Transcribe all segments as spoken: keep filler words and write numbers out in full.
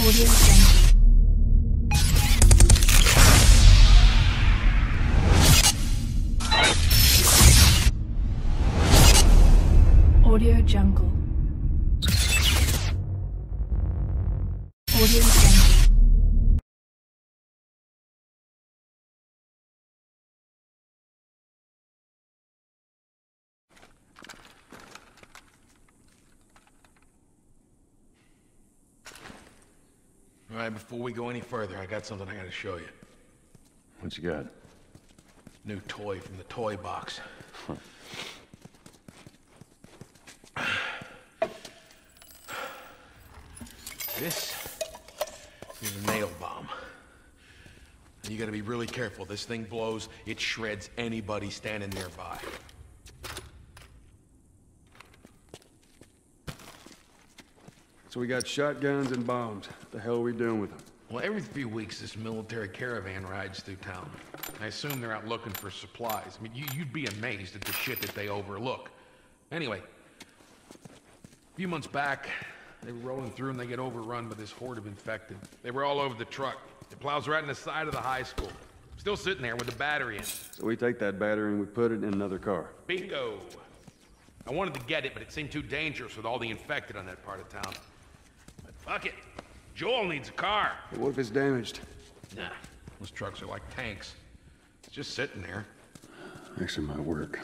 Audio Jungle. Audio Jungle. Audio Jungle. All right, before we go any further, I got something I gotta show you. What you got? New toy from the toy box. Huh. This is a nail bomb. And you gotta be really careful. This thing blows, it shreds anybody standing nearby. So we got shotguns and bombs. What the hell are we doing with them? Well, every few weeks this military caravan rides through town. I assume they're out looking for supplies. I mean, you, you'd be amazed at the shit that they overlook. Anyway, a few months back, they were rolling through and they get overrun by this horde of infected. They were all over the truck. It plows right in the side of the high school. Still sitting there with the battery in. So we take that battery and we put it in another car. Bingo! I wanted to get it, but it seemed too dangerous with all the infected on that part of town. But fuck it. Joel needs a car. But what if it's damaged? Nah, those trucks are like tanks. It's just sitting there. Actually might work.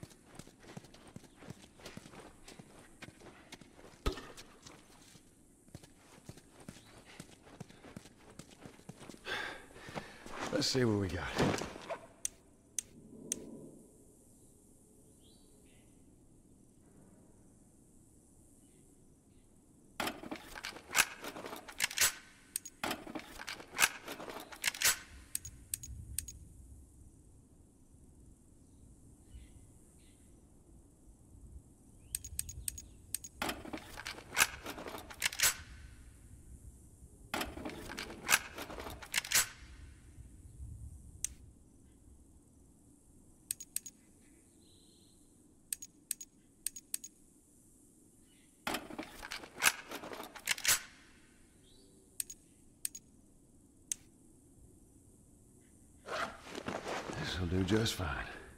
Let's see what we got. This'll do just fine.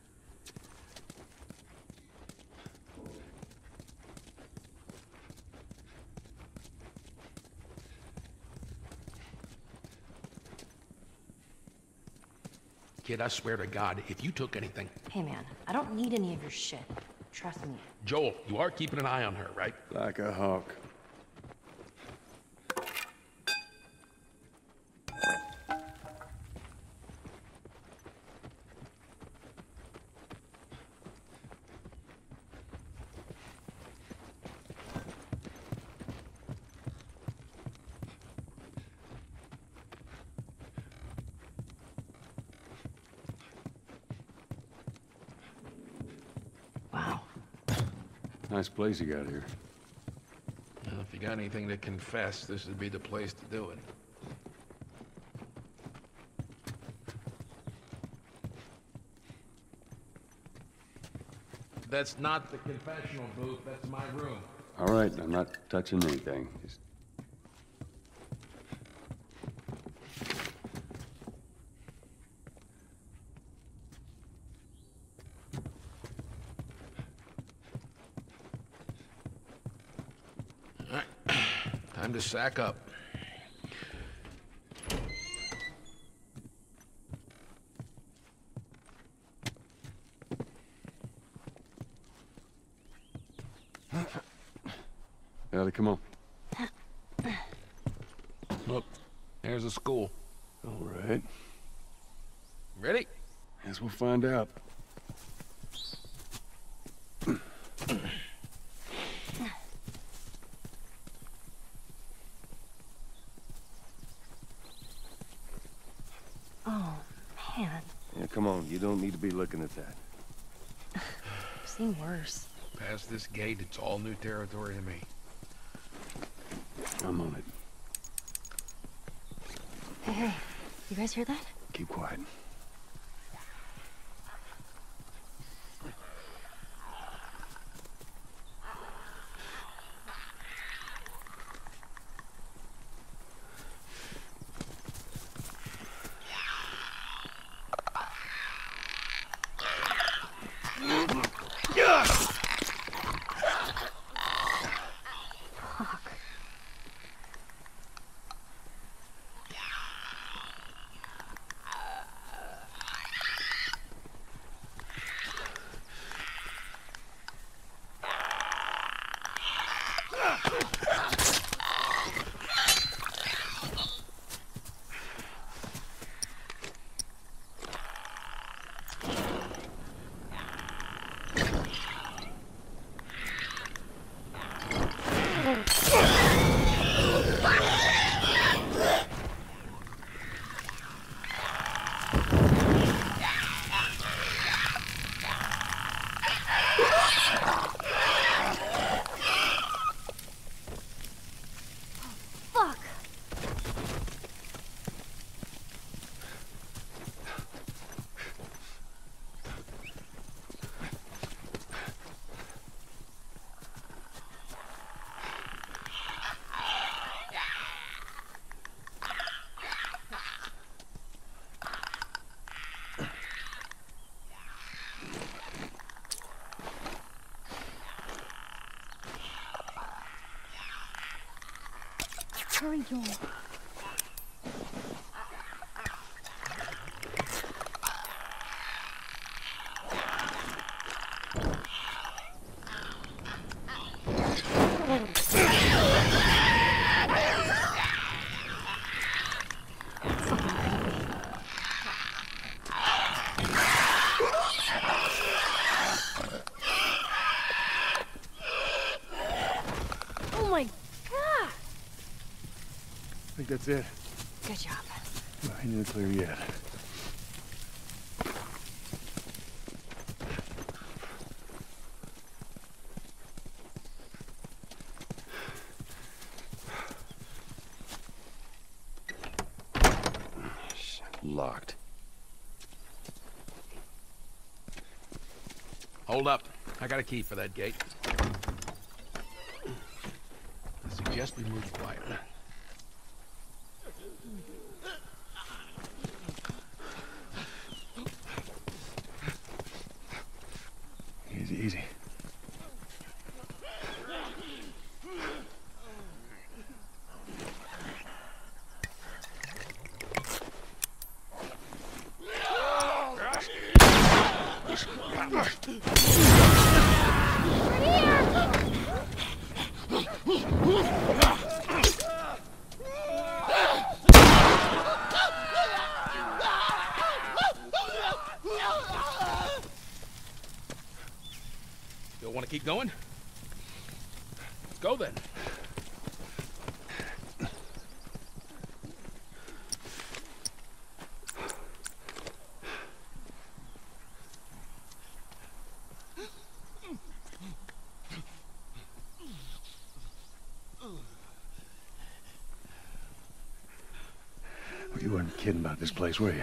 Kid, I swear to God, if you took anything... Hey man, I don't need any of your shit. Trust me. Joel, you are keeping an eye on her, right? Like a hawk. Wow. Nice place you got here. Well, if you got anything to confess, this would be the place to do it. That's not the confessional booth, that's my room. All right, I'm not touching anything. Just... All right, time to sack up. Ellie, come on. Look, there's a school. All right. Ready? Guess we'll find out. Oh, man. Yeah, come on. You don't need to be looking at that. I've seen worse. Past this gate, it's all new territory to me. I'm on it. Hey, hey. You guys hear that? Keep quiet. Hurry, Joel. Oh my God! I think that's it. Good job. Ain't no clear yet. Locked. Hold up. I got a key for that gate. I suggest we move quietly. Easy, easy. Still want to keep going? Let's go then. Well, you weren't kidding about this place, were you?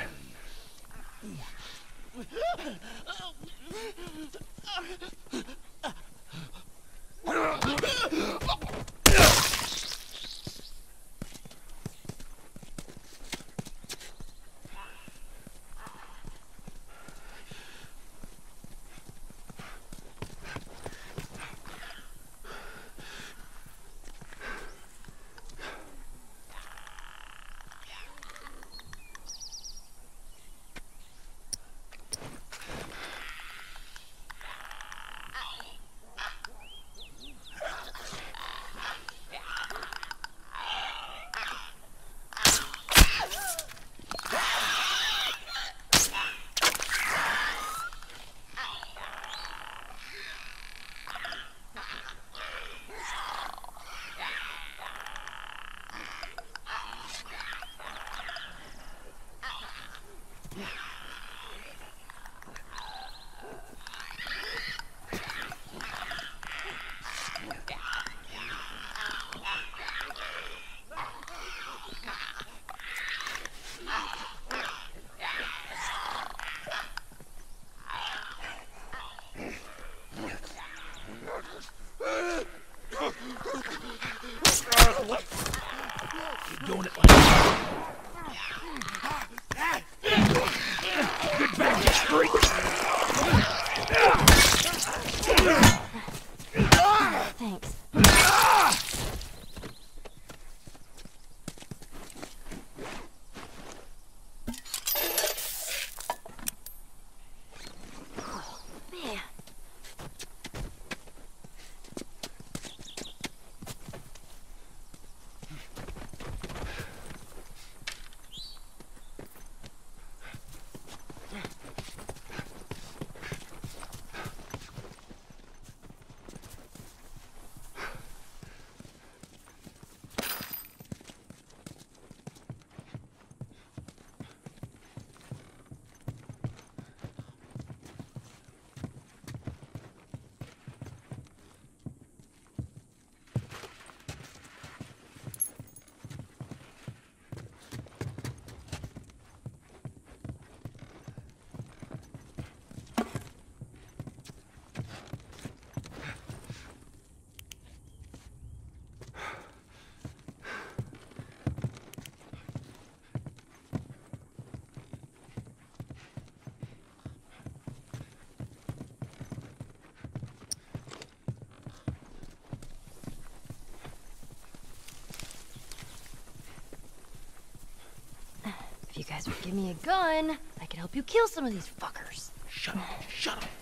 Keep doing it like that. Get back, you streak! Thanks. Oh, man. If you guys would give me a gun, I could help you kill some of these fuckers. Shut up, shut up.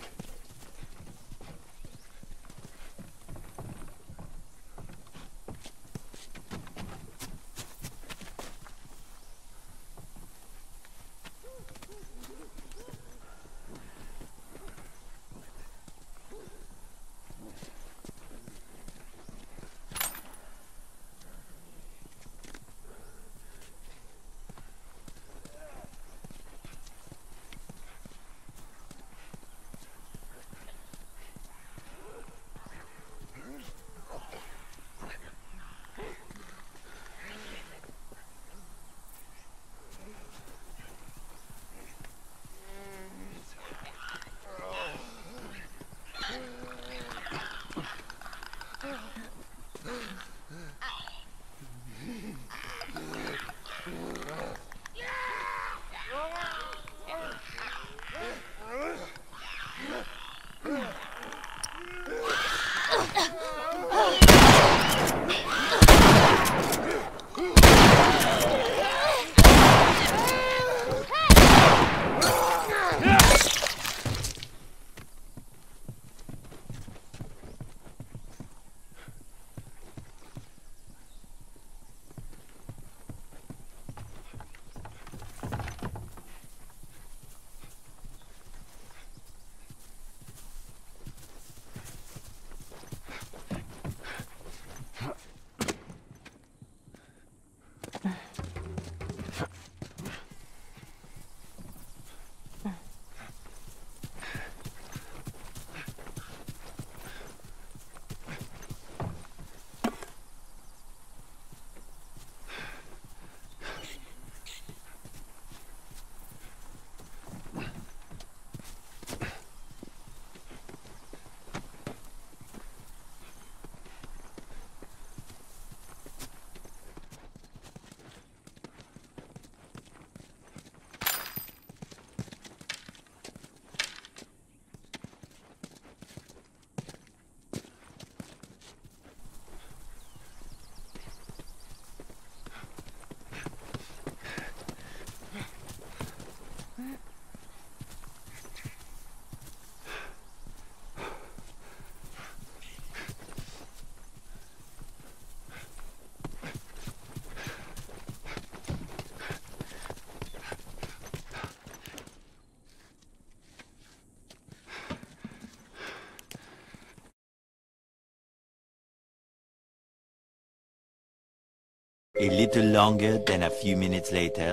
A little longer than a few minutes later.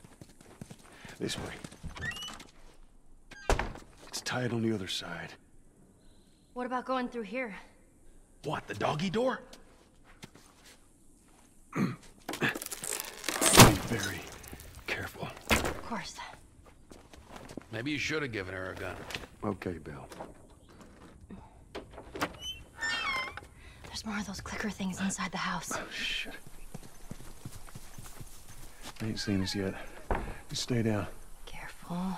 This way. It's tied on the other side. What about going through here? What, the doggy door? Be very careful. Of course. Maybe you should have given her a gun. Okay, Bill. There's more of those clicker things inside the house. Oh, shit. They ain't seen us yet. Just stay down. Careful.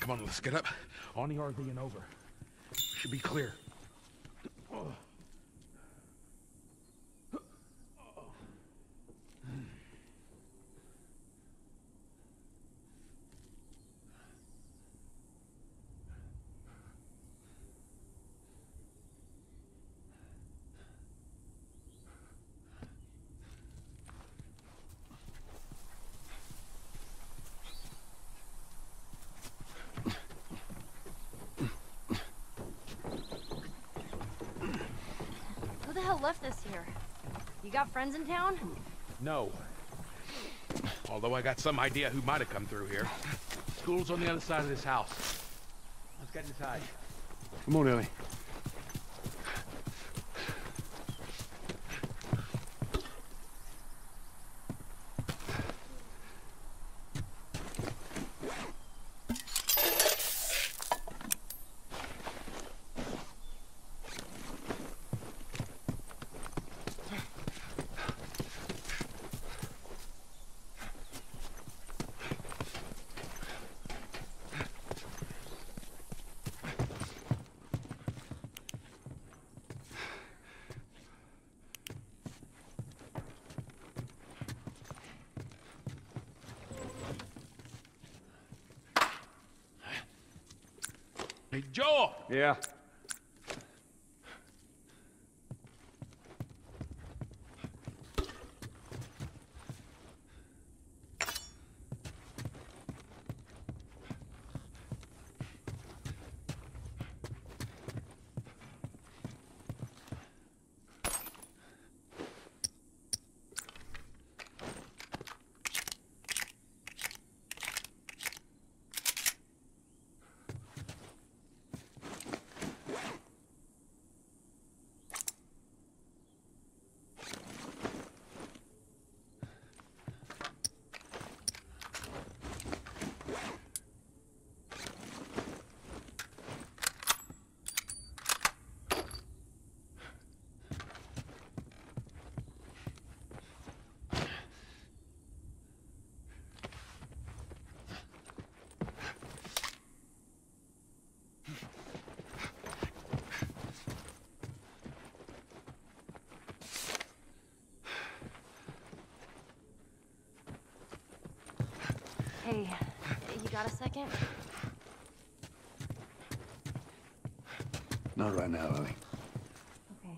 Come on, let's get up. On the R V and over. Should be clear. Oh. Who the hell left this here? You got friends in town? No. Although I got some idea who might have come through here. School's on the other side of this house. Let's get inside. Come on, Ellie. Hey, Joel! Yeah. Hey, you got a second? Not right now, Ellie. Okay.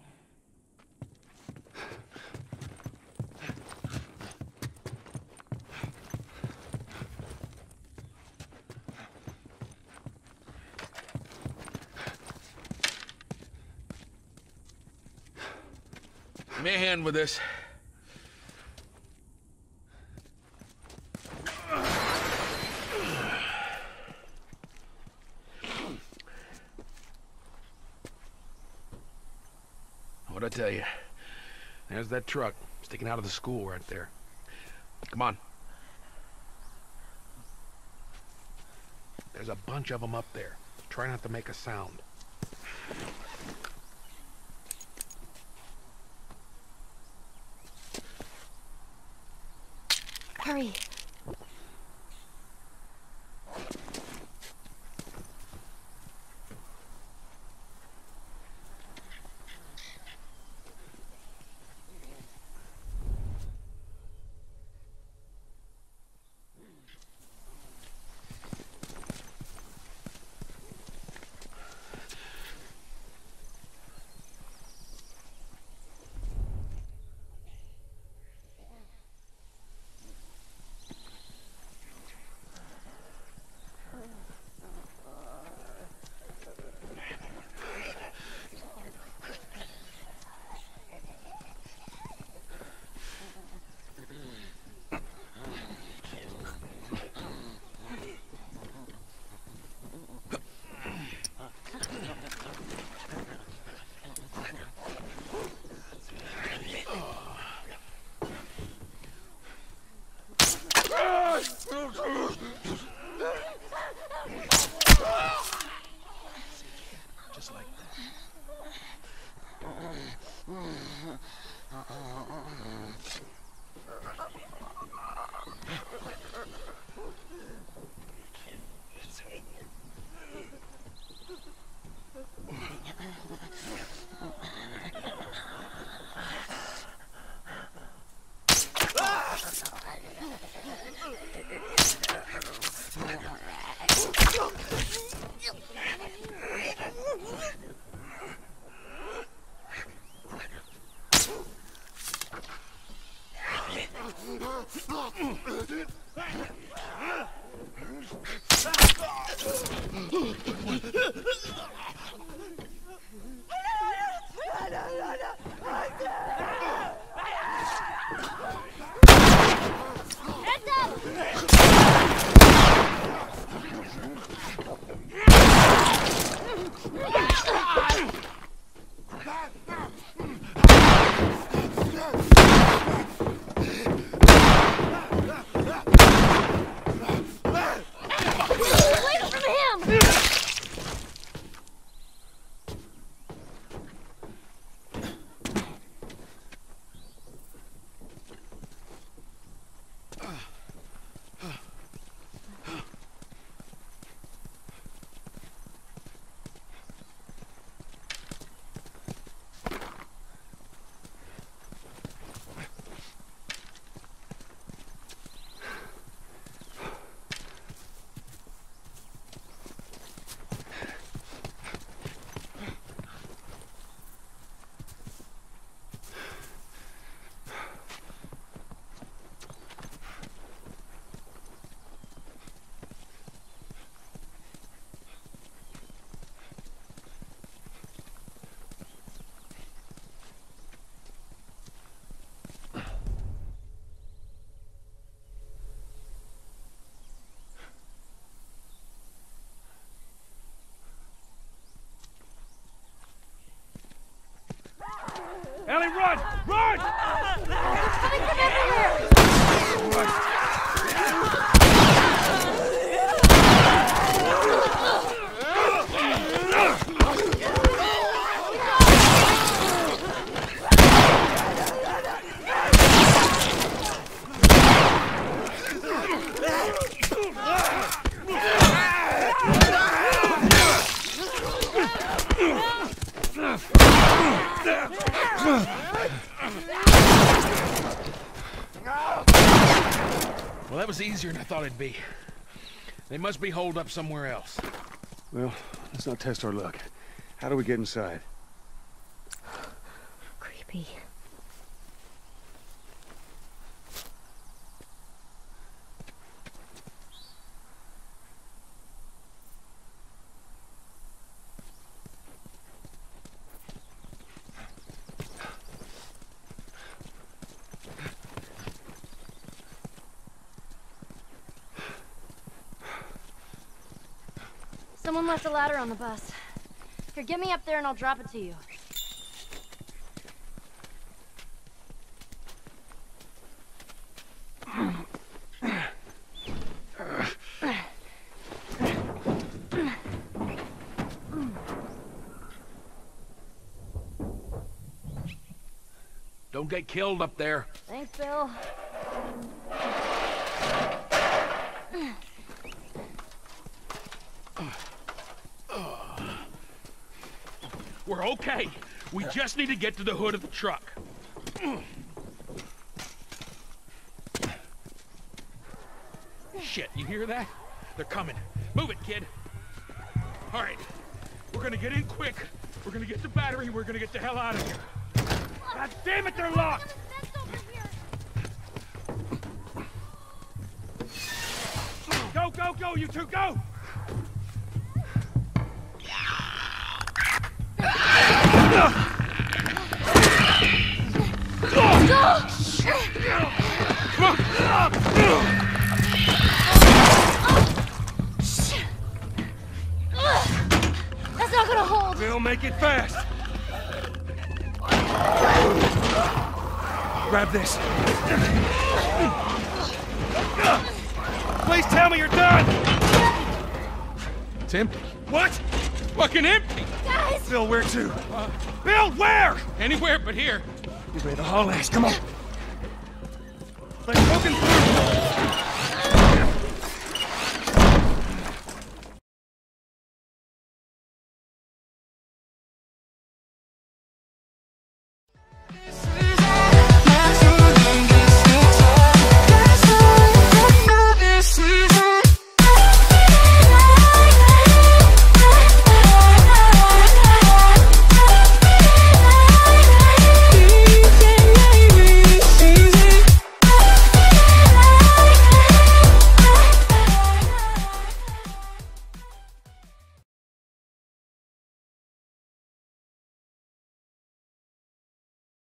Give me a hand with this. What'd I tell you? There's that truck sticking out of the school right there. Come on. There's a bunch of them up there. Try not to make a sound. Hurry. Just like that. Ellie, run! Run! Coming from everywhere! Well, that was easier than I thought it'd be. They must be holed up somewhere else. Well, let's not test our luck. How do we get inside? Creepy. Someone left a ladder on the bus. Here, get me up there and I'll drop it to you. Don't get killed up there. Thanks, Bill. We're okay. We just need to get to the hood of the truck. Shit, you hear that? They're coming. Move it, kid. All right. We're gonna get in quick. We're gonna get the battery. We're gonna get the hell out of here. God damn it, they're locked! Go, go, go, you two, go! That's not gonna hold. We'll make it fast. Grab this. Please tell me you're done! It's empty. What? Fucking empty! Guys! Bill, where to? Uh, Bill, where? Anywhere but here. You better haul ass, come on. Let's broken through.